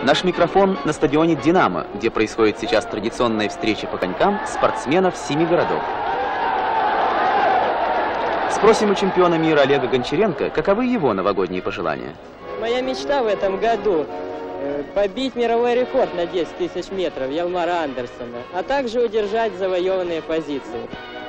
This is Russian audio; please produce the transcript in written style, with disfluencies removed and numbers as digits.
Наш микрофон на стадионе «Динамо», где происходит сейчас традиционная встреча по конькам спортсменов 7 городов. Спросим у чемпиона мира Олега Гончаренко, каковы его новогодние пожелания. Моя мечта в этом году – побить мировой рекорд на 10 тысяч метров Ялмара Андерсона, а также удержать завоеванные позиции.